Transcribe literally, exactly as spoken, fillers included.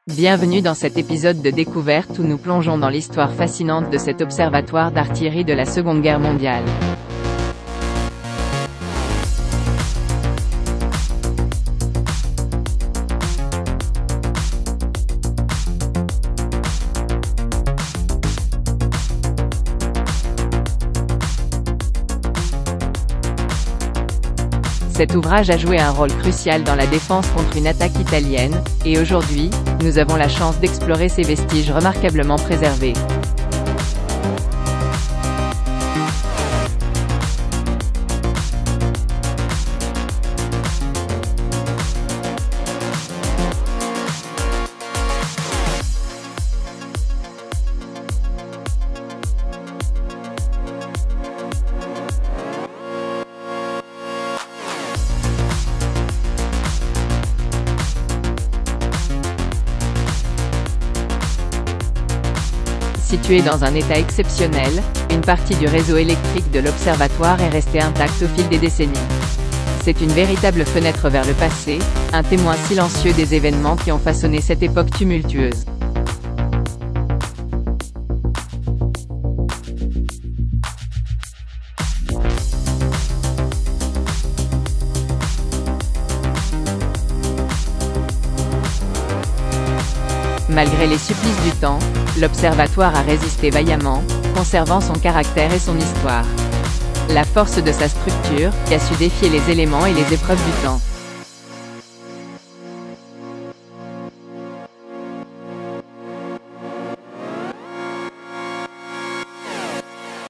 Bienvenue dans cet épisode de découverte où nous plongeons dans l'histoire fascinante de cet observatoire d'artillerie de la Seconde Guerre mondiale. Cet ouvrage a joué un rôle crucial dans la défense contre une attaque italienne, et aujourd'hui, nous avons la chance d'explorer ces vestiges remarquablement préservés. Situé dans un état exceptionnel, une partie du réseau électrique de l'observatoire est restée intacte au fil des décennies. C'est une véritable fenêtre vers le passé, un témoin silencieux des événements qui ont façonné cette époque tumultueuse. Malgré les supplices du temps, l'observatoire a résisté vaillamment, conservant son caractère et son histoire. La force de sa structure, qui a su défier les éléments et les épreuves du temps.